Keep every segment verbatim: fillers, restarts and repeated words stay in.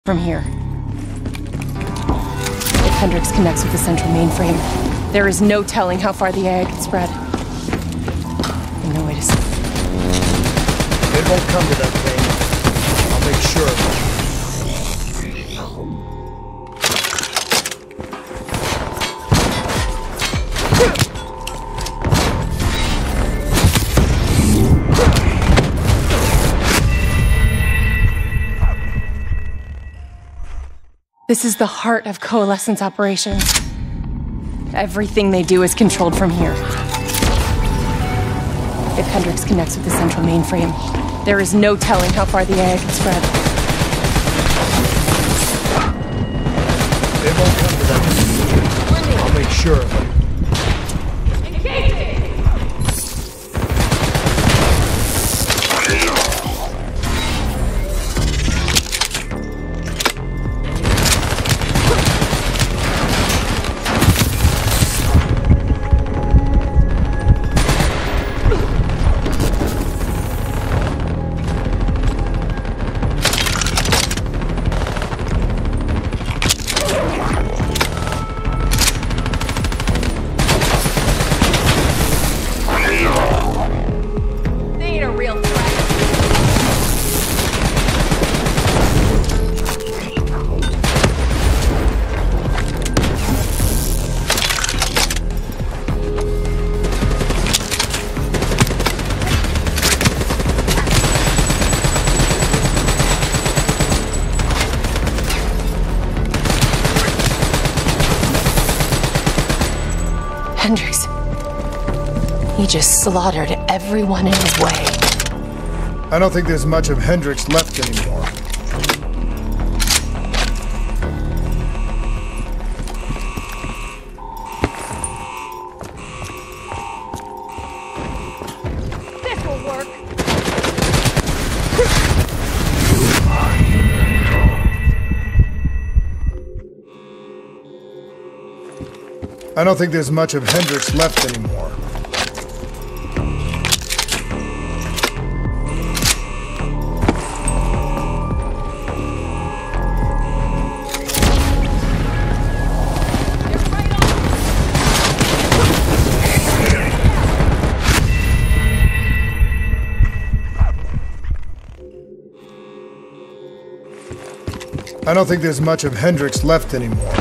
From here. If Hendrix connects with the central mainframe, there is no telling how far the A I can spread. And no way to... It won't come to that thing. I'll make sure of it. This is the heart of Coalescence operations. Everything they do is controlled from here. If Hendrix connects with the central mainframe, there is no telling how far the A I can spread. It won't come to that. I'll make sure of it. Hendrix. He just slaughtered everyone in his way. I don't think there's much of Hendrix left anymore. This will work. I don't think there's much of Hendrix left anymore. I don't think there's much of Hendrix left anymore.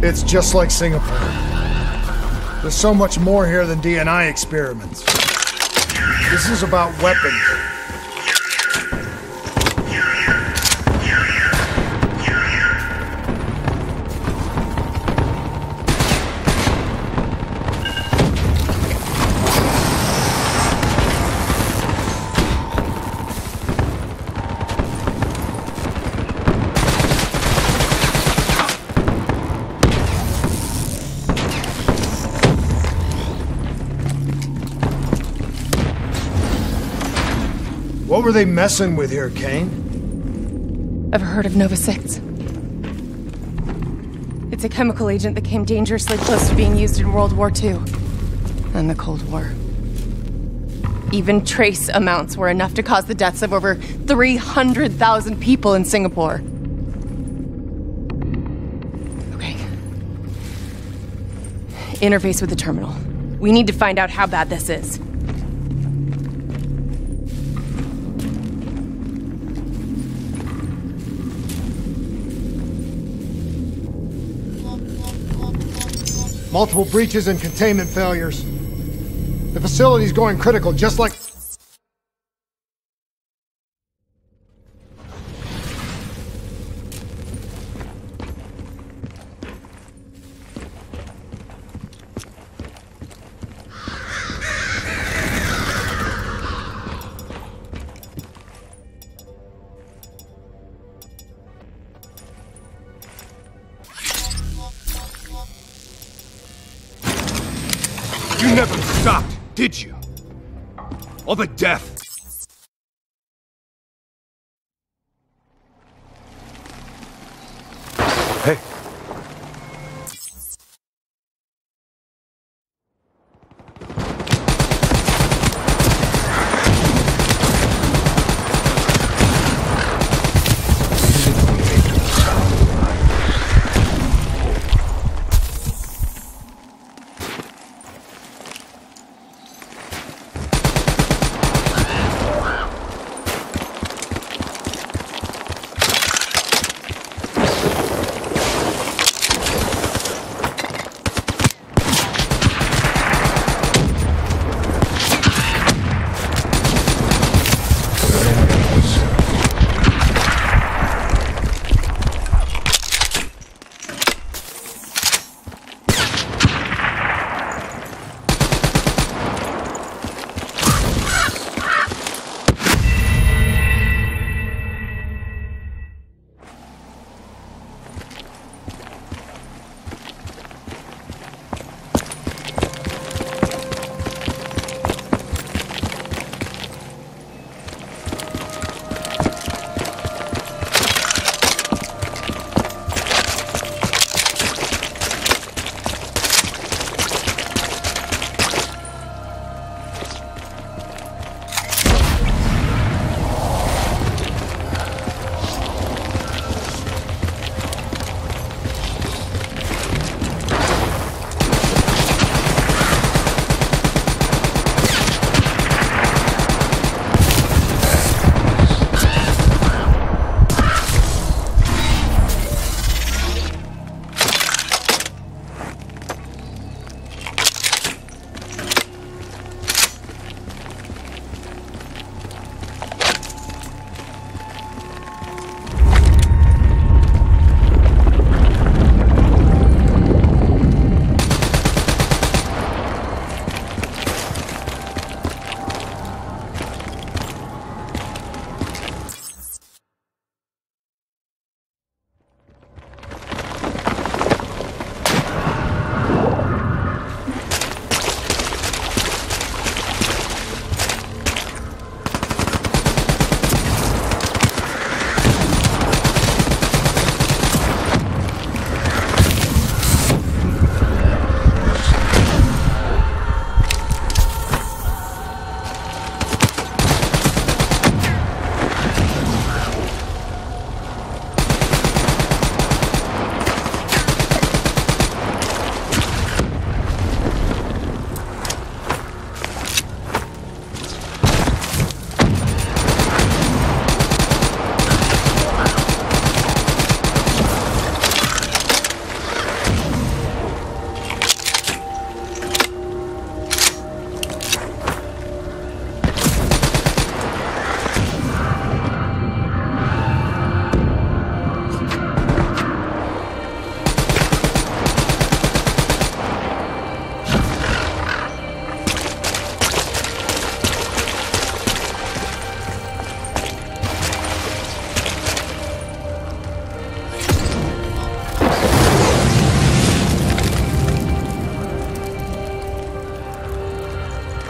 It's just like Singapore. There's so much more here than D N I experiments. This is about weapons. What were they messing with here, Kane? Ever heard of Nova six? It's a chemical agent that came dangerously close to being used in World War Two and the Cold War. Even trace amounts were enough to cause the deaths of over three hundred thousand people in Singapore. Okay. Interface with the terminal. We need to find out how bad this is. Multiple breaches and containment failures. The facility's going critical, just like... You never stopped, did you? All the death. Hey.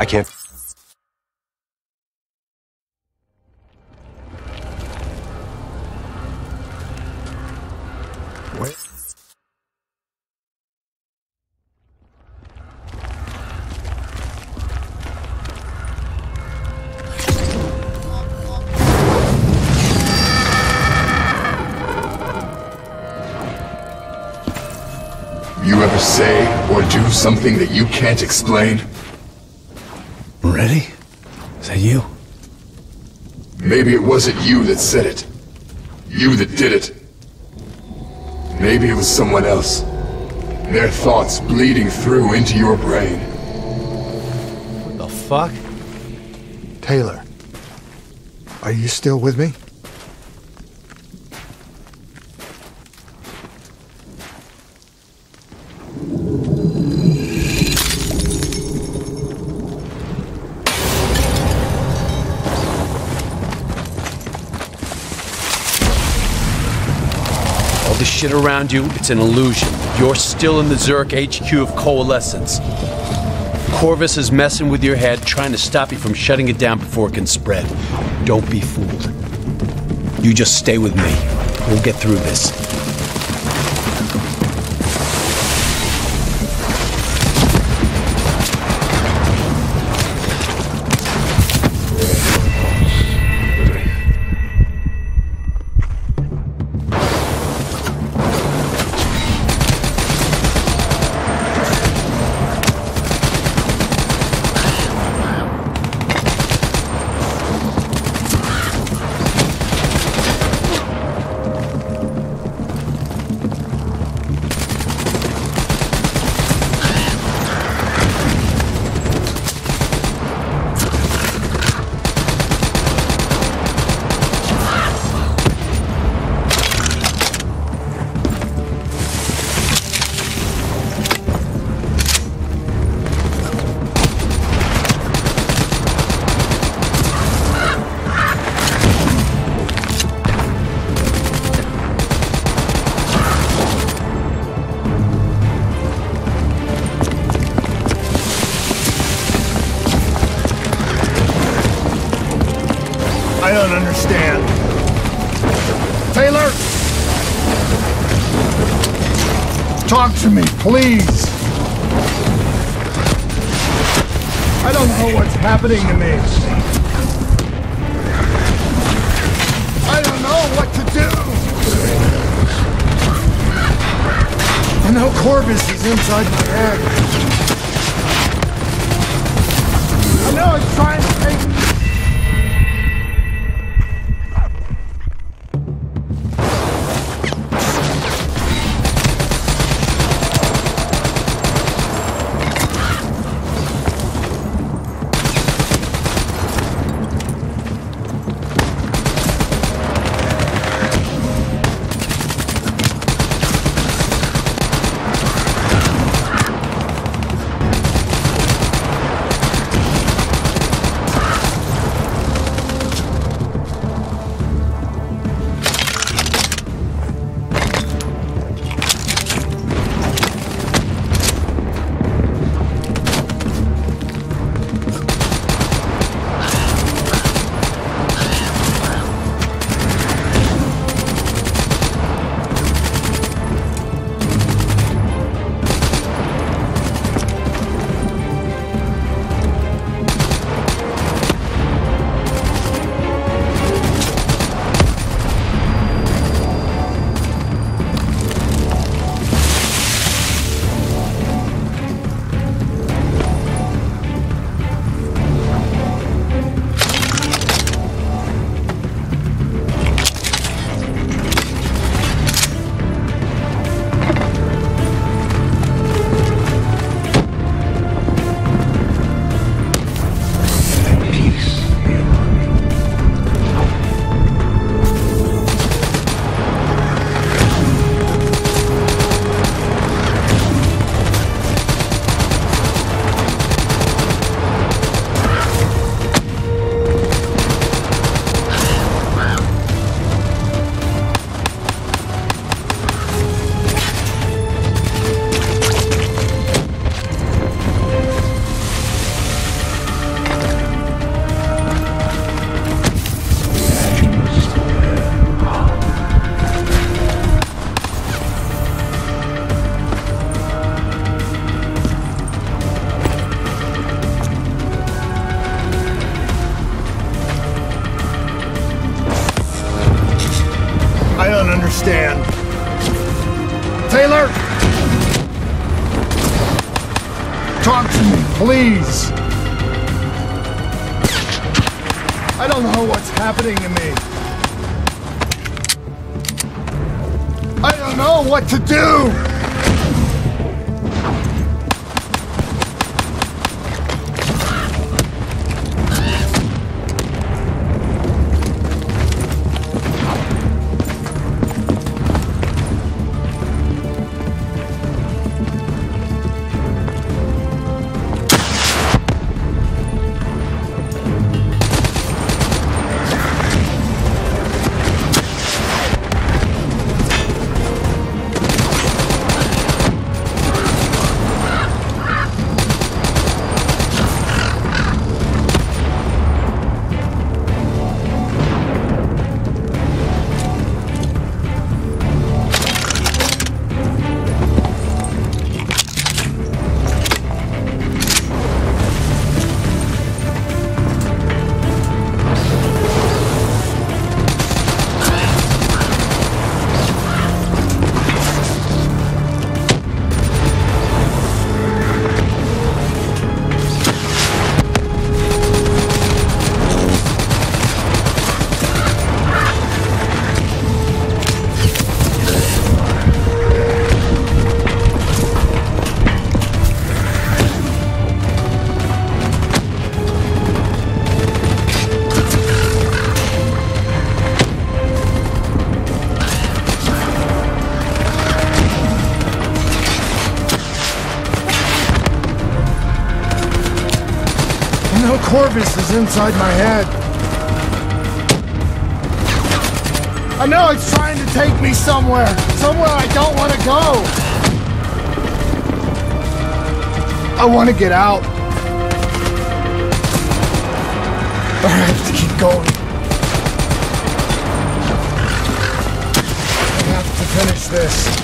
I can't... Wait. You ever say or do something that you can't explain? Ready? Is that you? Maybe it wasn't you that said it. You that did it. Maybe it was someone else. Their thoughts bleeding through into your brain. What the fuck? Taylor, are you still with me? All the shit around you, it's an illusion. You're still in the Zurich H Q of Coalescence. Corvus is messing with your head, trying to stop you from shutting it down before it can spread. Don't be fooled. You just stay with me. We'll get through this. I don't understand. Taylor! Talk to me, please! I don't know what's happening to me. I don't know what to do! I know Corvus is inside my head. I know it's trying to take me. understand. Taylor! Talk to me, please! I don't know what's happening to me. I don't know what to do! Corvus is inside my head. I know it's trying to take me somewhere. Somewhere I don't want to go. I want to get out. I have to keep going. I have to finish this.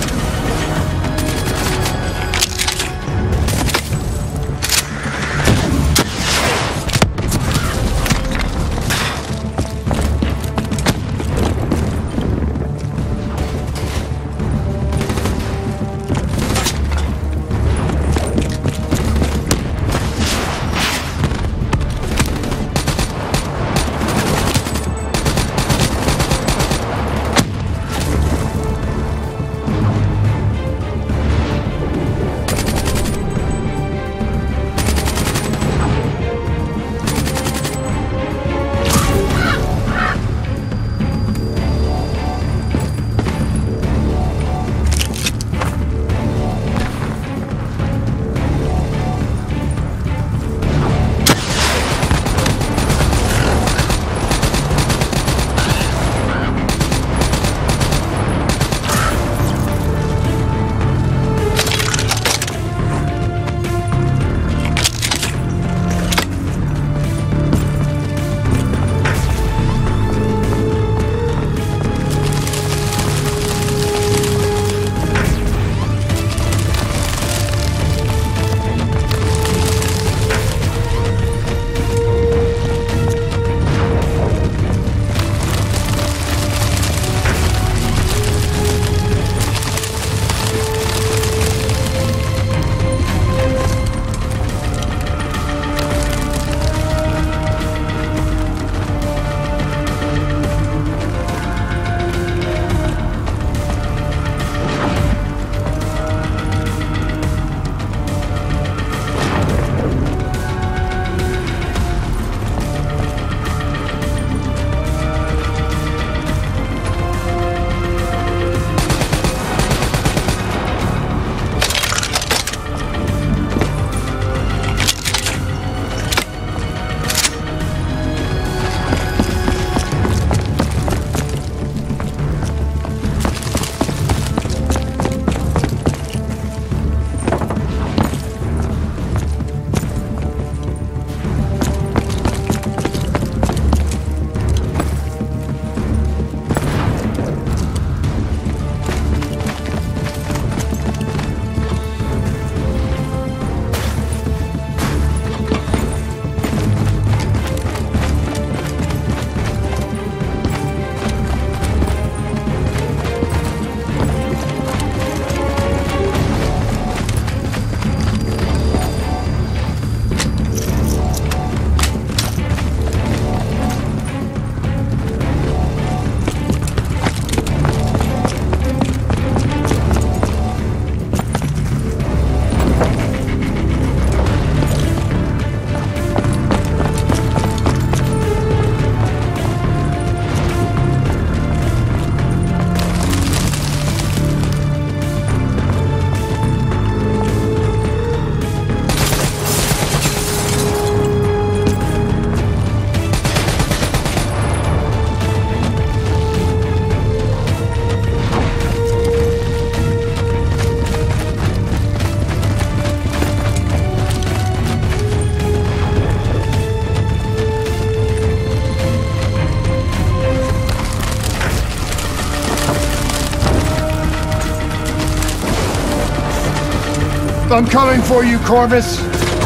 I'm coming for you, Corvus!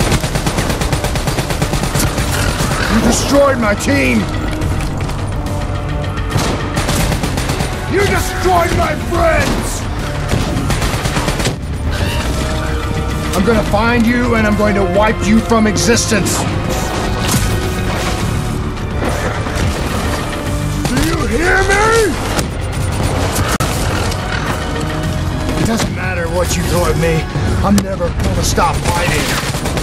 You destroyed my team! You destroyed my friends! I'm gonna find you and I'm going to wipe you from existence! Do you hear me? It doesn't matter what you throw at me, I'm never gonna stop fighting.